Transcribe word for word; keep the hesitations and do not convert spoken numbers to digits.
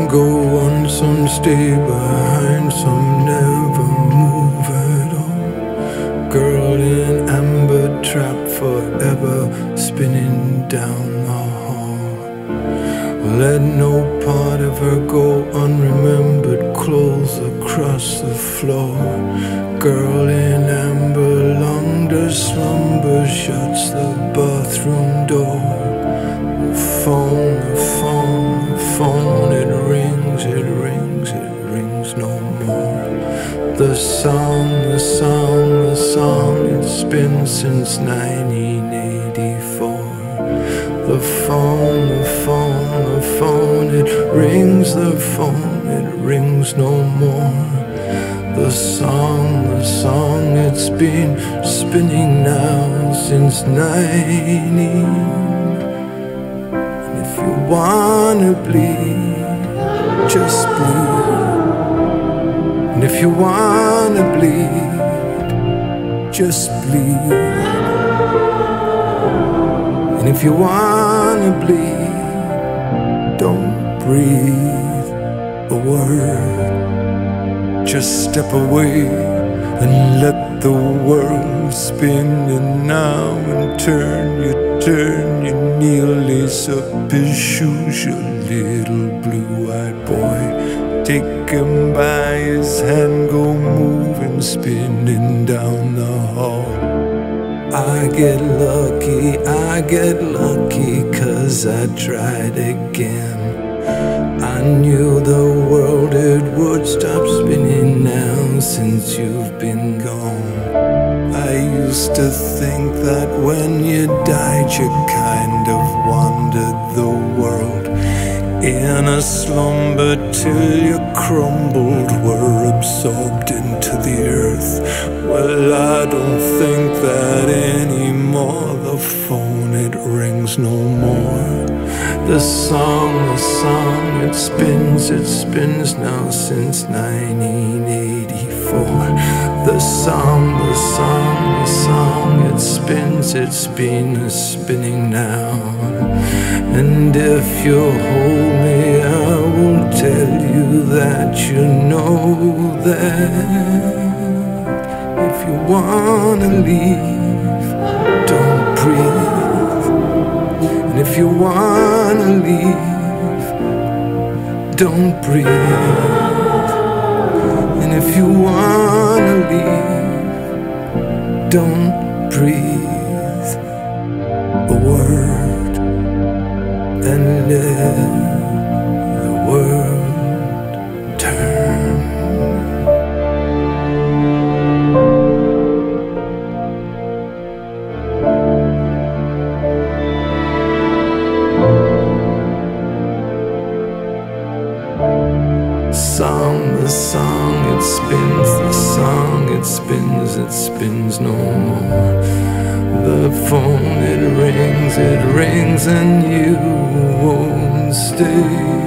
Some go on, some stay behind, some never move at all. Girl in amber, trapped forever, spinning down the hall. Let no part of her go unremembered, clothes across the floor. Girl in amber, long to slumber, shuts the bathroom door. The phone, the phone, the phone, it rings, it rings, it rings no more. The song, the song, the song, it's been since nineteen eighty-four. The phone, the phone, the phone, it rings, the phone, it rings no more. The song, the song, it's been spinning now since nineteen. If you wanna bleed, just bleed. And if you wanna bleed, just bleed. And if you wanna bleed, don't breathe a word. Just step away and let the world spin. And now in turn you turn, you kneel, lace up his shoes, your little blue-eyed boy. Take him by his hand, go moving, spinning down the hall. I get lucky, I get lucky, 'cause I tried again. I knew the world, it would stop spinning now since you've been gone. I used to think that when you died, you kind of wandered the world in a slumber till you crumbled, were absorbed into the earth. Well, I don't think that anymore. The phone, it rings no more. The song, the song, it spins, it spins now since nineteen eighty-four. The song, the song, the song, it spins, it's been spinning now. And if you hold me, I will tell you that you know that. If you wanna leave, don't breathe. And if you wanna leave, don't breathe. And if you wanna leave, don't breathe a word. And let the world turn. Song, the song, it spins, the song, it spins, it spins no more. The phone, it rings, it rings, and you won't stay.